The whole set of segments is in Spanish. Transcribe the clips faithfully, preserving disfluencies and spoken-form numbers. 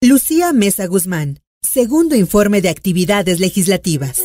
Lucía Mesa Guzmán, segundo informe de actividades legislativas.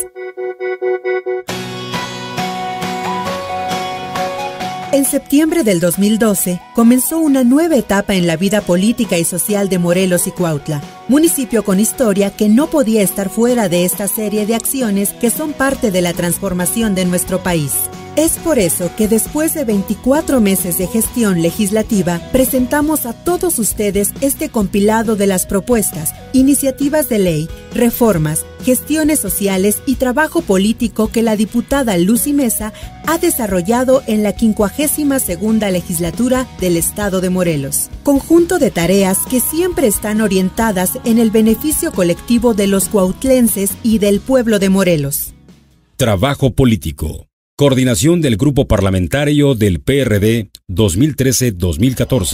En septiembre del dos mil doce, comenzó una nueva etapa en la vida política y social de Morelos y Cuautla, municipio con historia que no podía estar fuera de esta serie de acciones que son parte de la transformación de nuestro país. Es por eso que después de veinticuatro meses de gestión legislativa, presentamos a todos ustedes este compilado de las propuestas, iniciativas de ley, reformas, gestiones sociales y trabajo político que la diputada Lucy Mesa ha desarrollado en la quincuagésima segunda legislatura del Estado de Morelos. Conjunto de tareas que siempre están orientadas en el beneficio colectivo de los cuautlenses y del pueblo de Morelos. Trabajo político. Coordinación del Grupo Parlamentario del P R D dos mil trece a dos mil catorce.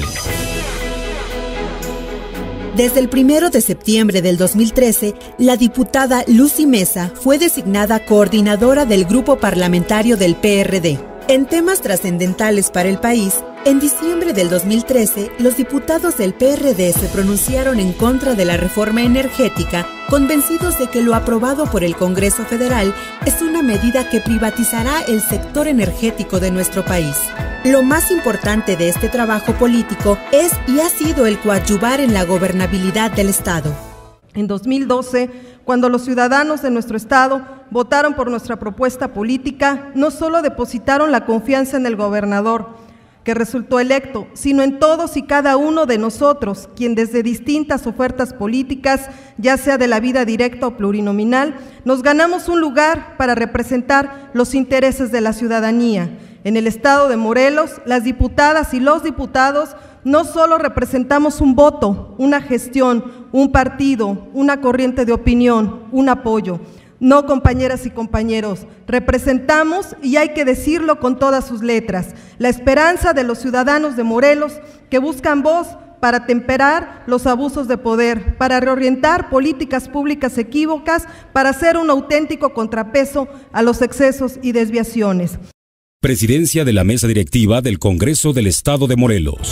Desde el primero de septiembre del dos mil trece, la diputada Lucy Mesa fue designada coordinadora del Grupo Parlamentario del P R D. En temas trascendentales para el país, en diciembre del dos mil trece, los diputados del P R D se pronunciaron en contra de la reforma energética, convencidos de que lo aprobado por el Congreso Federal es una medida que privatizará el sector energético de nuestro país. Lo más importante de este trabajo político es y ha sido el coadyuvar en la gobernabilidad del Estado. En dos mil doce, cuando los ciudadanos de nuestro Estado votaron por nuestra propuesta política, no solo depositaron la confianza en el gobernador, que resultó electo, sino en todos y cada uno de nosotros, quien desde distintas ofertas políticas, ya sea de la vida directa o plurinominal, nos ganamos un lugar para representar los intereses de la ciudadanía. En el Estado de Morelos, las diputadas y los diputados no solo representamos un voto, una gestión, un partido, una corriente de opinión, un apoyo. No, compañeras y compañeros, representamos, y hay que decirlo con todas sus letras, la esperanza de los ciudadanos de Morelos que buscan voz para temperar los abusos de poder, para reorientar políticas públicas equívocas, para hacer un auténtico contrapeso a los excesos y desviaciones. Presidencia de la Mesa Directiva del Congreso del Estado de Morelos.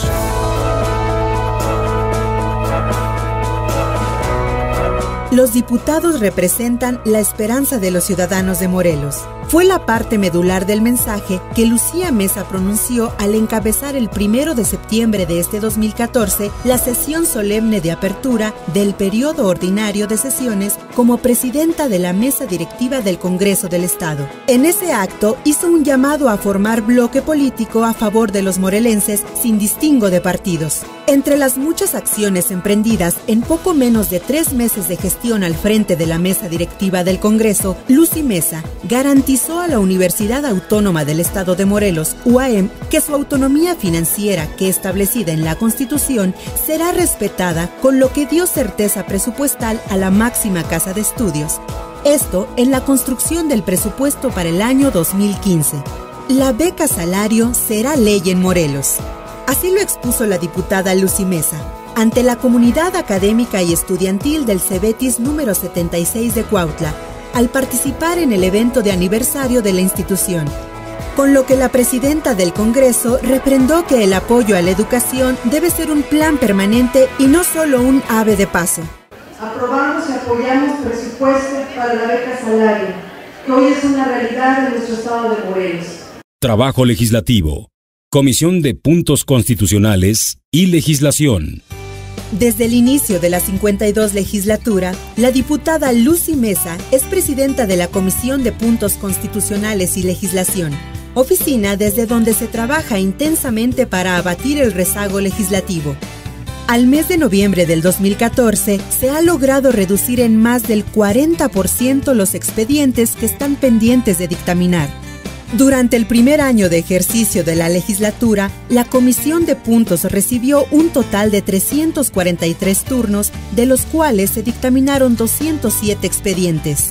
Los diputados representan la esperanza de los ciudadanos de Morelos. Fue la parte medular del mensaje que Lucía Mesa pronunció al encabezar el primero de septiembre de este dos mil catorce la sesión solemne de apertura del periodo ordinario de sesiones como presidenta de la Mesa Directiva del Congreso del Estado. En ese acto hizo un llamado a formar bloque político a favor de los morelenses sin distingo de partidos. Entre las muchas acciones emprendidas en poco menos de tres meses de gestión al frente de la Mesa Directiva del Congreso, Lucy Mesa garantizó a la Universidad Autónoma del Estado de Morelos, U A M, que su autonomía financiera, que establecida en la Constitución, será respetada, con lo que dio certeza presupuestal a la máxima casa de estudios. Esto en la construcción del presupuesto para el año dos mil quince. La beca salario será ley en Morelos. Así lo expuso la diputada Lucy Mesa ante la comunidad académica y estudiantil del Cebetis número setenta y seis de Cuautla, al participar en el evento de aniversario de la institución. Con lo que la presidenta del Congreso refrendó que el apoyo a la educación debe ser un plan permanente y no solo un ave de paso. Aprobamos y apoyamos presupuesto para la beca salario, que hoy es una realidad en nuestro Estado de Morelos. Trabajo legislativo. Comisión de Puntos Constitucionales y Legislación. Desde el inicio de la cincuenta y dos legislatura, la diputada Lucy Mesa es presidenta de la Comisión de Puntos Constitucionales y Legislación, oficina desde donde se trabaja intensamente para abatir el rezago legislativo. Al mes de noviembre del dos mil catorce, se ha logrado reducir en más del cuarenta por ciento los expedientes que están pendientes de dictaminar. Durante el primer año de ejercicio de la legislatura, la Comisión de Puntos recibió un total de trescientos cuarenta y tres turnos, de los cuales se dictaminaron doscientos siete expedientes.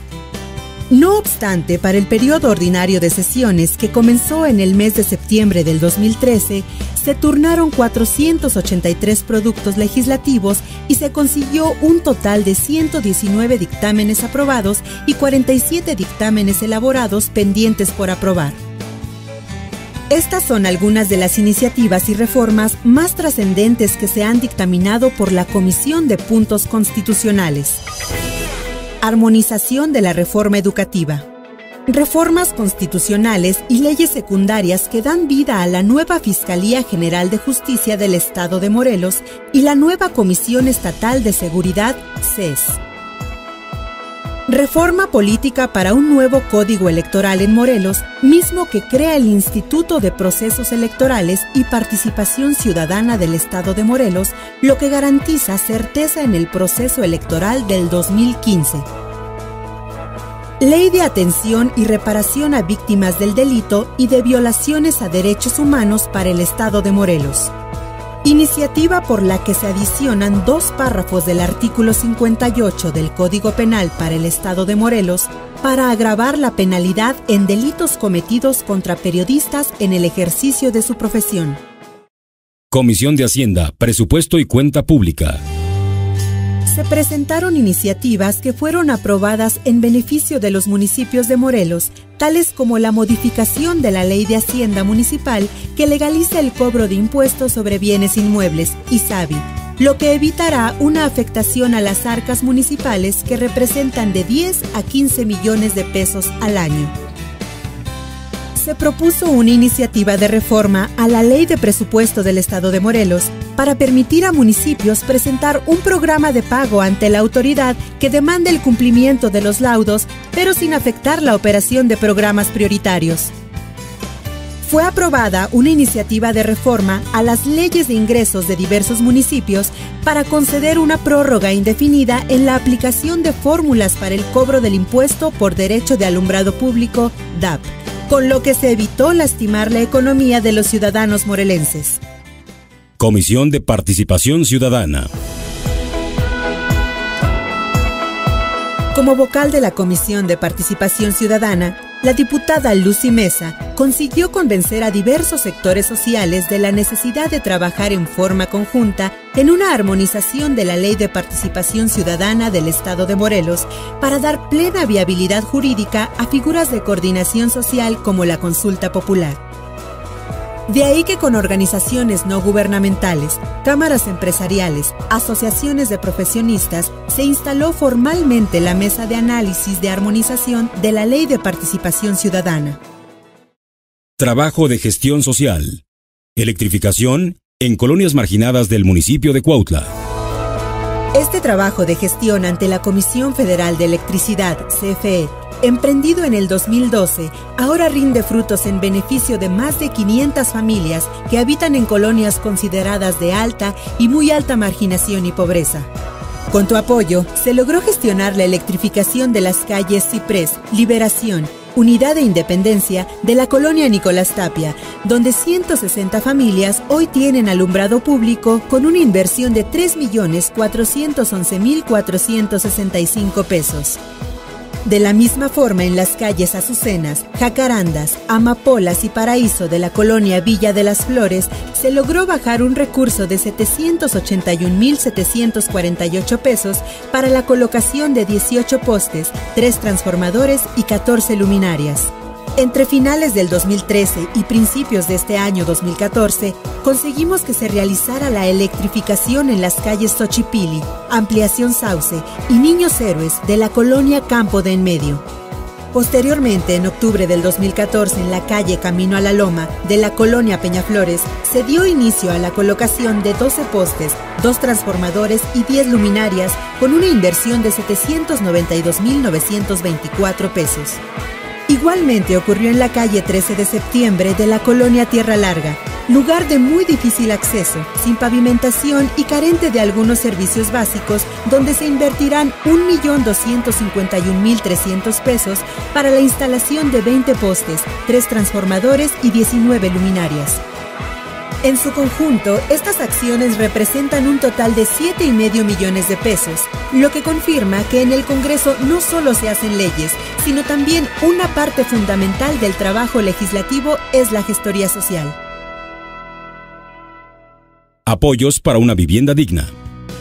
No obstante, para el periodo ordinario de sesiones, que comenzó en el mes de septiembre del dos mil trece, se turnaron cuatrocientos ochenta y tres productos legislativos y se consiguió un total de ciento diecinueve dictámenes aprobados y cuarenta y siete dictámenes elaborados pendientes por aprobar. Estas son algunas de las iniciativas y reformas más trascendentes que se han dictaminado por la Comisión de Puntos Constitucionales. Armonización de la reforma educativa. Reformas constitucionales y leyes secundarias que dan vida a la nueva Fiscalía General de Justicia del Estado de Morelos y la nueva Comisión Estatal de Seguridad, C E S. Reforma política para un nuevo Código Electoral en Morelos, mismo que crea el Instituto de Procesos Electorales y Participación Ciudadana del Estado de Morelos, lo que garantiza certeza en el proceso electoral del dos mil quince. Ley de atención y reparación a víctimas del delito y de violaciones a derechos humanos para el Estado de Morelos. Iniciativa por la que se adicionan dos párrafos del artículo cincuenta y ocho del Código Penal para el Estado de Morelos para agravar la penalidad en delitos cometidos contra periodistas en el ejercicio de su profesión. Comisión de Hacienda, Presupuesto y Cuenta Pública. Se presentaron iniciativas que fueron aprobadas en beneficio de los municipios de Morelos, tales como la modificación de la Ley de Hacienda Municipal que legaliza el cobro de impuestos sobre bienes inmuebles, ISABI, lo que evitará una afectación a las arcas municipales que representan de diez a quince millones de pesos al año. Se propuso una iniciativa de reforma a la Ley de Presupuesto del Estado de Morelos para permitir a municipios presentar un programa de pago ante la autoridad que demande el cumplimiento de los laudos, pero sin afectar la operación de programas prioritarios. Fue aprobada una iniciativa de reforma a las leyes de ingresos de diversos municipios para conceder una prórroga indefinida en la aplicación de fórmulas para el cobro del impuesto por derecho de alumbrado público, D A P, con lo que se evitó lastimar la economía de los ciudadanos morelenses. Comisión de Participación Ciudadana. Como vocal de la Comisión de Participación Ciudadana, la diputada Lucy Mesa consiguió convencer a diversos sectores sociales de la necesidad de trabajar en forma conjunta en una armonización de la Ley de Participación Ciudadana del Estado de Morelos para dar plena viabilidad jurídica a figuras de coordinación social como la consulta popular. De ahí que con organizaciones no gubernamentales, cámaras empresariales, asociaciones de profesionistas, se instaló formalmente la Mesa de Análisis de Armonización de la Ley de Participación Ciudadana. Trabajo de gestión social. Electrificación en colonias marginadas del municipio de Cuautla. Este trabajo de gestión ante la Comisión Federal de Electricidad, C F E, emprendido en el dos mil doce, ahora rinde frutos en beneficio de más de quinientas familias que habitan en colonias consideradas de alta y muy alta marginación y pobreza. Con tu apoyo, se logró gestionar la electrificación de las calles Ciprés, Liberación, Unidad de Independencia de la colonia Nicolás Tapia, donde ciento sesenta familias hoy tienen alumbrado público con una inversión de tres millones cuatrocientos once mil cuatrocientos sesenta y cinco pesos. De la misma forma, en las calles Azucenas, Jacarandas, Amapolas y Paraíso de la colonia Villa de las Flores, se logró bajar un recurso de setecientos ochenta y un mil setecientos cuarenta y ocho pesos para la colocación de dieciocho postes, tres transformadores y catorce luminarias. Entre finales del dos mil trece y principios de este año dos mil catorce, conseguimos que se realizara la electrificación en las calles Xochipilli, Ampliación Sauce y Niños Héroes de la colonia Campo de Enmedio. Posteriormente, en octubre del dos mil catorce, en la calle Camino a la Loma de la colonia Peñaflores, se dio inicio a la colocación de doce postes, dos transformadores y diez luminarias con una inversión de setecientos noventa y dos mil novecientos veinticuatro pesos. Igualmente ocurrió en la calle trece de septiembre de la colonia Tierra Larga, lugar de muy difícil acceso, sin pavimentación y carente de algunos servicios básicos, donde se invertirán un millón doscientos cincuenta y un mil trescientos pesos para la instalación de veinte postes, tres transformadores y diecinueve luminarias. En su conjunto, estas acciones representan un total de siete y medio millones de pesos, lo que confirma que en el Congreso no solo se hacen leyes, sino también una parte fundamental del trabajo legislativo es la gestoría social. Apoyos para una vivienda digna.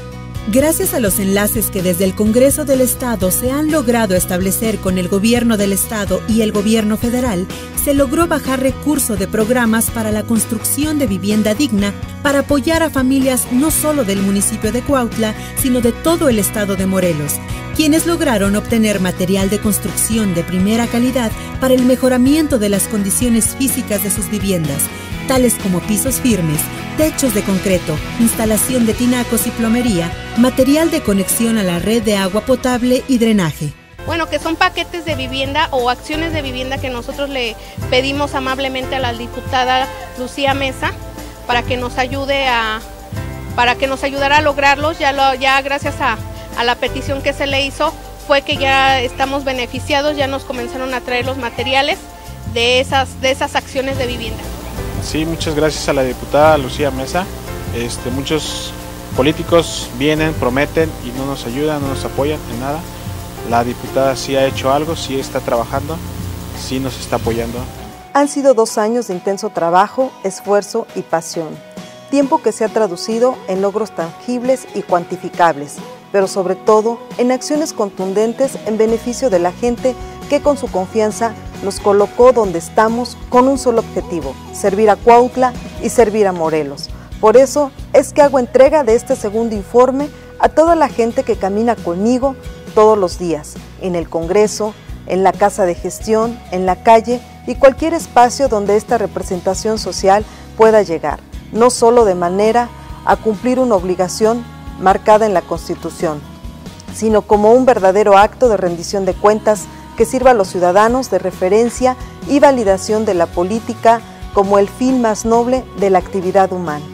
Gracias a los enlaces que desde el Congreso del Estado se han logrado establecer con el Gobierno del Estado y el Gobierno federal, se logró bajar recursos de programas para la construcción de vivienda digna para apoyar a familias no solo del municipio de Cuautla, sino de todo el estado de Morelos, quienes lograron obtener material de construcción de primera calidad para el mejoramiento de las condiciones físicas de sus viviendas, tales como pisos firmes, techos de concreto, instalación de tinacos y plomería, material de conexión a la red de agua potable y drenaje. Bueno, que son paquetes de vivienda o acciones de vivienda que nosotros le pedimos amablemente a la diputada Lucía Mesa para que nos ayude a, para que nos ayudara a lograrlos. Ya, lo, ya gracias a, a la petición que se le hizo fue que ya estamos beneficiados, ya nos comenzaron a traer los materiales de esas, de esas acciones de vivienda. Sí, muchas gracias a la diputada Lucía Mesa. Este, muchos políticos vienen, prometen y no nos ayudan, no nos apoyan en nada. La diputada sí ha hecho algo, sí está trabajando, sí nos está apoyando. Han sido dos años de intenso trabajo, esfuerzo y pasión. Tiempo que se ha traducido en logros tangibles y cuantificables, pero sobre todo en acciones contundentes en beneficio de la gente que con su confianza nos colocó donde estamos con un solo objetivo: servir a Cuautla y servir a Morelos. Por eso es que hago entrega de este segundo informe a toda la gente que camina conmigo todos los días, en el Congreso, en la Casa de Gestión, en la calle y cualquier espacio donde esta representación social pueda llegar, no solo de manera a cumplir una obligación marcada en la Constitución, sino como un verdadero acto de rendición de cuentas que sirva a los ciudadanos de referencia y validación de la política como el fin más noble de la actividad humana.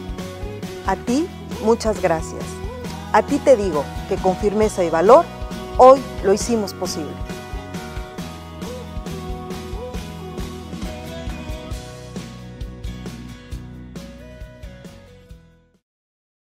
A ti, muchas gracias. A ti te digo que con firmeza y valor, hoy lo hicimos posible.